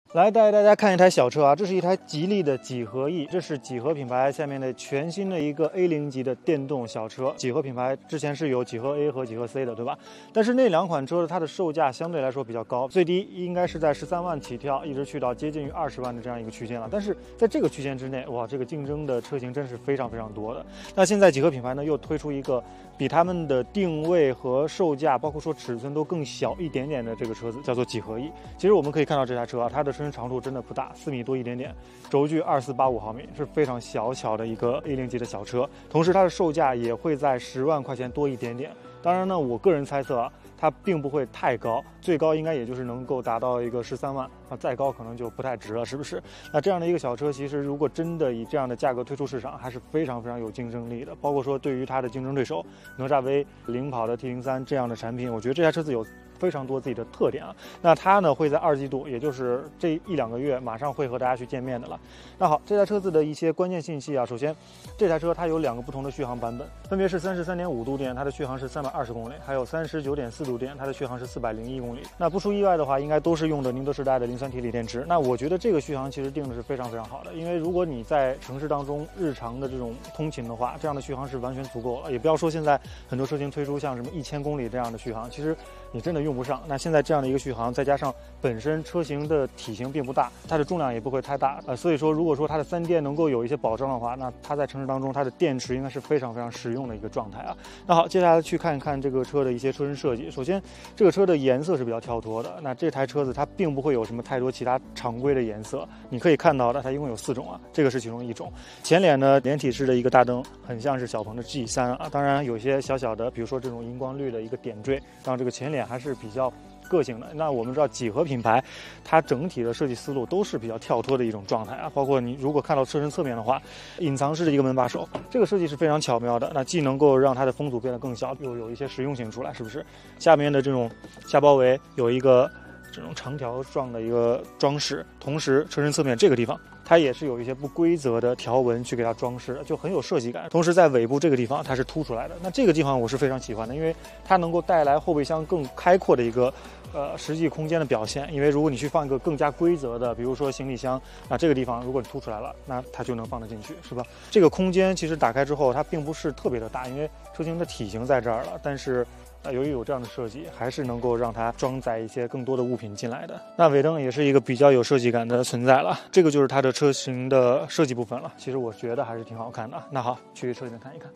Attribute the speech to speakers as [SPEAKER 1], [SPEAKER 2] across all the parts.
[SPEAKER 1] 来带大家看一台小车啊，这是一台吉利的几何 E， 这是几何品牌下面的全新的一个 A0级的电动小车。几何品牌之前是有几何 A 和几何 C 的，对吧？但是那两款车它的售价相对来说比较高，最低应该是在13万起跳，一直去到接近于20万的这样一个区间了。但是在这个区间之内，哇，这个竞争的车型真是非常非常多的。那现在几何品牌呢又推出一个比他们的定位和售价，包括说尺寸都更小一点点的这个车子，叫做几何 E。其实我们可以看到这台车啊，它的车身长度真的不大，4米多一点点，轴距2485毫米，是非常小巧的一个 A0级的小车。同时它的售价也会在10万块钱多一点点。当然呢，我个人猜测啊，它并不会太高，最高应该也就是能够达到一个13万啊，再高可能就不太值了，是不是？那这样的一个小车，其实如果真的以这样的价格推出市场，还是非常非常有竞争力的。包括说对于它的竞争对手哪吒 V、领跑的 T03这样的产品，我觉得这台车子有非常多自己的特点啊。那它呢会在2季度，也就是这1-2个月，马上会和大家去见面的了。那好，这台车子的一些关键信息啊，首先这台车它有2个不同的续航版本，分别是33.5度电，它的续航是320公里，还有39.4度电，它的续航是401公里。那不出意外的话，应该都是用的宁德时代的磷酸铁锂电池。那我觉得这个续航其实定的是非常非常好的，因为如果你在城市当中日常的这种通勤的话，这样的续航是完全足够了。也不要说现在很多车型推出像什么1000公里这样的续航，其实你真的用不上。那现在这样的一个续航，再加上本身车型的体型并不大，它的重量也不会太大，所以说如果说它的3电能够有一些保障的话，那它在城市当中它的电池应该是非常非常实用的一个状态啊。那好，接下来去看一看这个车的一些车身设计。首先，这个车的颜色是比较跳脱的。那这台车子它并不会有什么太多其他常规的颜色，你可以看到的，它一共有4种啊，这个是其中一种。前脸呢，连体式的一个大灯，很像是小鹏的 G3啊。当然有些小小的，比如说这种荧光绿的一个点缀，让这个前脸还是比较个性的。那我们知道几何品牌，它整体的设计思路都是比较跳脱的一种状态啊。包括你如果看到车身侧面的话，隐藏式的一个门把手，这个设计是非常巧妙的。那既能够让它的风阻变得更小，又有一些实用性出来，是不是？下面的这种下包围有一个这种长条状的一个装饰，同时车身侧面这个地方，它也是有一些不规则的条纹去给它装饰的，就很有设计感。同时在尾部这个地方它是凸出来的，那这个地方我是非常喜欢的，因为它能够带来后备箱更开阔的一个实际空间的表现。因为如果你去放一个更加规则的，比如说行李箱，那这个地方如果你凸出来了，那它就能放得进去，是吧？这个空间其实打开之后它并不是特别的大，因为车型的体型在这儿了，但是由于有这样的设计，还是能够让它装载一些更多的物品进来的。那尾灯也是一个比较有设计感的存在了，这个就是它的车型的设计部分了。其实我觉得还是挺好看的。那好，去车里面看一看。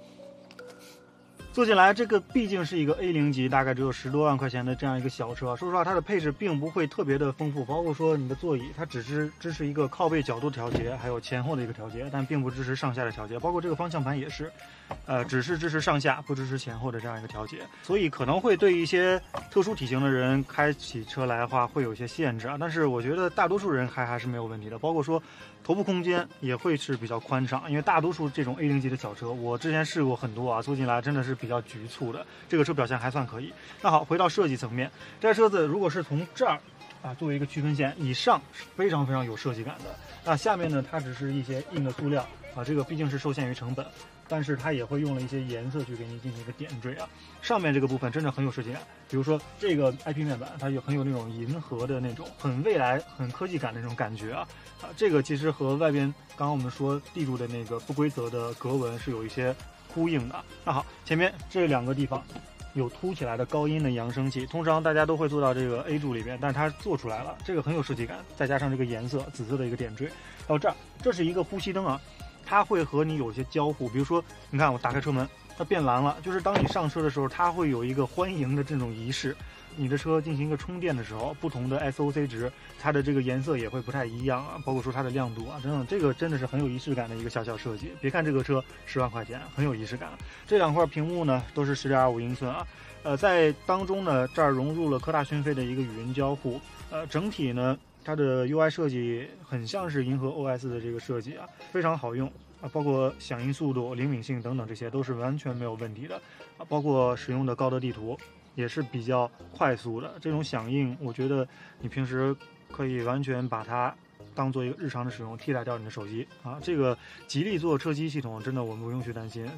[SPEAKER 1] 坐进来，这个毕竟是一个 A0级，大概只有10多万块钱的这样一个小车。说实话，它的配置并不会特别的丰富，包括说你的座椅，它只是支持一个靠背角度调节，还有前后的一个调节，但并不支持上下的调节。包括这个方向盘也是，只是支持上下，不支持前后的这样一个调节。所以可能会对一些特殊体型的人开起车来的话，会有一些限制啊。但是我觉得大多数人还是没有问题的，包括说头部空间也会是比较宽敞，因为大多数这种 A0级的小车，我之前试过很多啊，坐进来真的是比较局促的。这个车表现还算可以。那好，回到设计层面，这台车子如果是从这儿啊作为一个区分线，以上是非常非常有设计感的。那下面呢，它只是一些硬的塑料啊，这个毕竟是受限于成本，但是它也会用了一些颜色去给你进行一个点缀啊。上面这个部分真的很有设计感，比如说这个 IP 面板，它有很有那种银河的那种很未来、很科技感的那种感觉啊。这个其实和外边刚刚我们说地柱的那个不规则的格纹是有一些呼应的。那好，前面这2个地方有凸起来的高音的扬声器，通常大家都会做到这个 A 柱里边，但是它做出来了，这个很有设计感，再加上这个颜色紫色的一个点缀，到这儿，这是一个呼吸灯啊，它会和你有些交互，比如说你看我打开车门，它变蓝了，就是当你上车的时候，它会有一个欢迎的这种仪式。你的车进行一个充电的时候，不同的 SOC 值，它的这个颜色也会不太一样啊，包括说它的亮度啊等等，这个真的是很有仪式感的一个小小设计。别看这个车10万块钱，很有仪式感。这2块屏幕呢都是10.25英寸啊，在当中呢这儿融入了科大讯飞的一个语音交互，整体呢它的 UI 设计很像是银河 OS 的这个设计啊，非常好用啊，包括响应速度、灵敏性等等，这些都是完全没有问题的啊，包括使用的高德地图。也是比较快速的，这种响应，我觉得你平时可以完全把它当做一个日常的使用，替代掉你的手机啊。这个吉利做车机系统，真的我们不用去担心，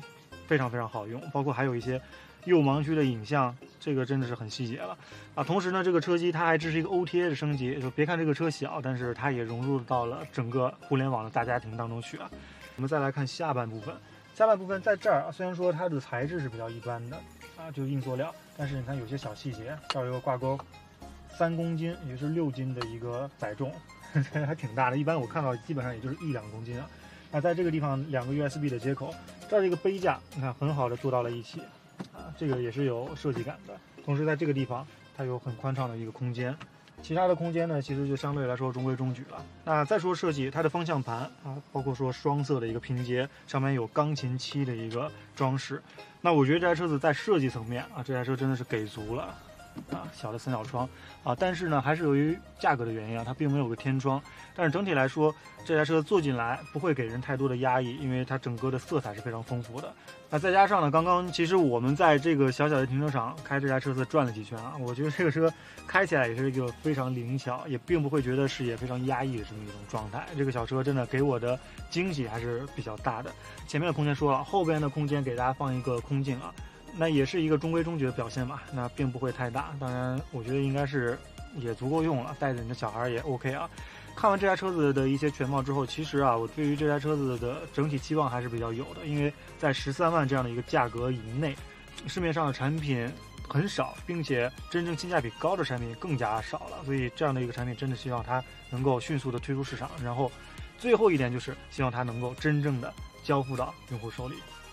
[SPEAKER 1] 非常非常好用，包括还有一些右盲区的影像，这个真的是很细节了啊。同时呢，这个车机它还支持一个 OTA 的升级，就别看这个车小，但是它也融入到了整个互联网的大家庭当中去啊。我们再来看下半部分，下半部分在这儿啊，虽然说它的材质是比较一般的啊，就硬塑料，但是你看有些小细节，这儿有个挂钩，3公斤，也就是6斤的一个载重，还挺大的。一般我看到基本上也就是1-2公斤啊。那在这个地方2个 USB 的接口，这儿这个杯架，你看很好的做到了一起啊，这个也是有设计感的。同时在这个地方，它有很宽敞的一个空间。其他的空间呢，其实就相对来说中规中矩了。那再说设计，它的方向盘啊，包括说双色的一个拼接，上面有钢琴漆的一个装饰。那我觉得这台车子在设计层面啊，这台车真的是给足了。啊，小的三角窗啊，但是呢，还是由于价格的原因啊，它并没有个天窗。但是整体来说，这台车坐进来不会给人太多的压抑，因为它整个的色彩是非常丰富的。那再加上呢，刚刚其实我们在这个小小的停车场开这台车子转了几圈啊，我觉得这个车开起来也是一个非常灵巧，也并不会觉得视野非常压抑的这么一种状态。这个小车真的给我的惊喜还是比较大的。前面的空间说了，后边的空间给大家放一个空镜啊。那也是一个中规中矩的表现吧，那并不会太大，当然我觉得应该是也足够用了，带着你的小孩也 OK 啊。看完这台车子的一些全貌之后，其实啊，我对于这台车子的整体期望还是比较有的，因为在13万这样的一个价格以内，市面上的产品很少，并且真正性价比高的产品更加少了，所以这样的一个产品真的希望它能够迅速的推出市场，然后最后一点就是希望它能够真正的交付到用户手里。